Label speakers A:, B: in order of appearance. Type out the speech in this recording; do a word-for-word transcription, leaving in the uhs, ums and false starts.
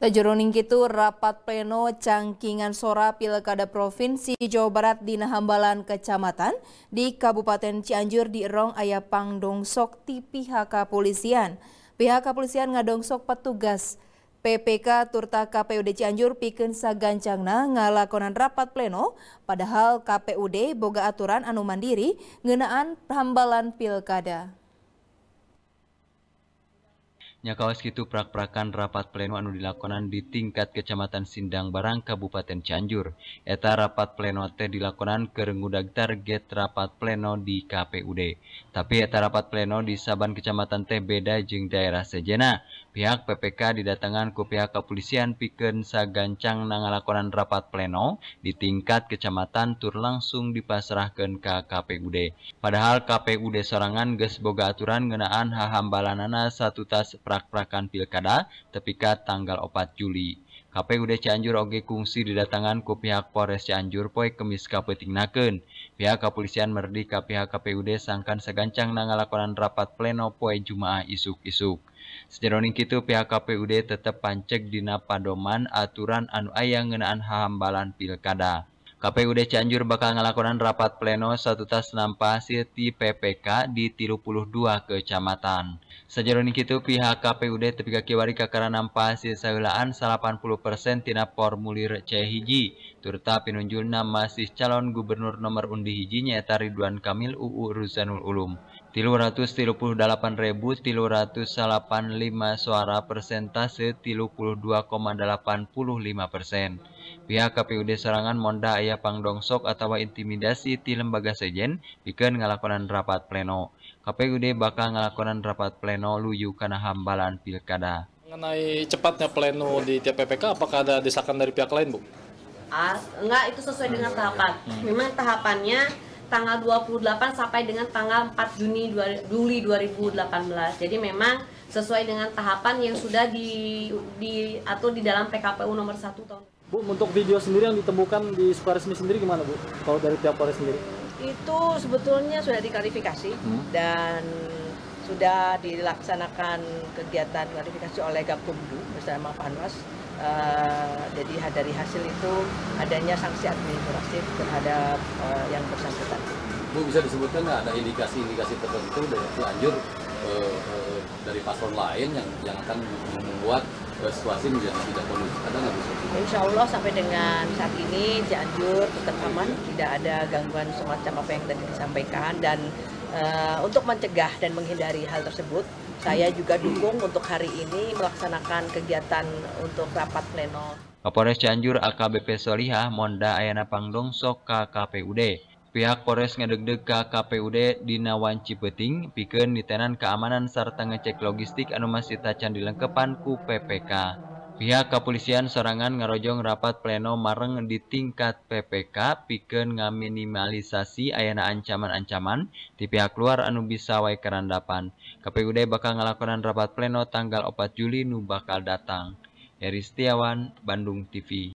A: Sajeroning kitu rapat pleno cangkingan sora Pilkada Provinsi Jawa Barat di Hambalan Kecamatan di Kabupaten Cianjur di Erong aya pangdongsok ti pihak kepolisian. Pihak kepolisian ngadongsok petugas P P K turta K P U D Cianjur pikeun sagancangna ngalakonan rapat pleno padahal K P U D boga aturan anu mandiri ngeunaan hambalan pilkada.
B: Nyakaos kitu prak-prakan rapat pleno anu dilakonan di tingkat Kecamatan Sindang Barang Kabupaten Cianjur. Eta rapat pleno teh dilakonan keur ngudag target rapat pleno di K P U D. Tapi eta rapat pleno di saban kecamatan teh beda jeung daerah sejenna. Pihak P P K didatangan ku pihak kepolisian pikeun sagancang ngalakonan rapat pleno di tingkat kecamatan tur langsung dipasrahkeun ka K P U D. Padahal K P U D sorangan geus boga aturan ngeunaan hahambalanana satu tas prak-prakan pilkada tepi ka tanggal opat Juli. K P U D Cianjur oge kungsi didatangan ku pihak Polres Cianjur poe Kemis kapeutingnakeun. Pihak kepolisian merdi ka pihak K P U D sangkan sagancang ngalakonan rapat pleno poe Jumaah isuk-isuk. Sajeroning kitu pihak K P U D tetep panceg dina padoman aturan anu aya ngeunaan hahambalan pilkada. K P U D Cianjur bakal ngalakonan rapat pleno satu tas nampa hasil ti P P K di tilu puluh dua kecamatan. Sajeroning kitu pihak K P U D tepi ka kiwari kakara nampa hasil saeulaan salapan puluh persen tina formulir C hiji turta pinunjulna masih calon gubernur nomor undi hiji nyaeta Ridwan Kamil U U Ruzanul Ulum. tilu ratus tilu puluh delapan ribu tilu ratus salapan puluh lima suara persentase tilu puluh dua koma delapan lima persen. Pihak K P U D sorangan monda aya pangdongsok atawa intimidasi ti lembaga sejen pikeun ngalakonan rapat pleno. K P U D bakal ngalakonan rapat pleno luyu kana hambalan pilkada.
C: Mengenai cepatnya pleno di tiap P P K, apakah ada desakan dari pihak lain, Bu?
D: Ah, enggak, itu sesuai dengan tahapan. Memang tahapannya tanggal dua puluh delapan sampai dengan tanggal empat Juni Juli dua ribu delapan belas. Jadi memang sesuai dengan tahapan yang sudah di, diatur di dalam P K P U nomor satu tahun.
E: Bu, untuk video sendiri yang ditemukan di Sukaresmi sendiri gimana, Bu? Kalau dari pihak Polres sendiri?
F: Itu sebetulnya sudah diklarifikasi hmm. dan sudah dilaksanakan kegiatan klarifikasi oleh Gakumdu bersama Panwas. Uh, jadi dari hasil itu adanya sanksi administratif terhadap uh, yang bersangkutan.
G: Bu, bisa disebutkan nggak ada indikasi-indikasi tertentu dari Cianjur uh, uh, dari paslon lain yang yang akan membuat uh, situasi menjadi tidak kondusif? Ada nggak, Bu?
F: Insya Allah sampai dengan saat ini Cianjur tetap aman, tidak ada gangguan semacam apa yang tadi disampaikan, dan uh, untuk mencegah dan menghindari hal tersebut, saya juga dukung untuk hari ini melaksanakan kegiatan untuk rapat pleno.
B: Kapolres Cianjur A K B P Solihah monda ayana pangdongsok ka K P U D. Pihak Polres ngedegdeg ka K P U D dina wanci peuting pikeun nitenan keamanan sarta ngecek logistik anu masih tacan dilengkepan ku P P K. Pihak kepolisian sorangan ngarojong rapat pleno mareng di tingkat P P K pikeun ngaminimalisasi ayana ancaman-ancaman di pihak luar anu bisa wae karandapan. K P U D bakal ngalakonan rapat pleno tanggal opat Juli nu bakal datang. Heri Setiawan, Bandung T V.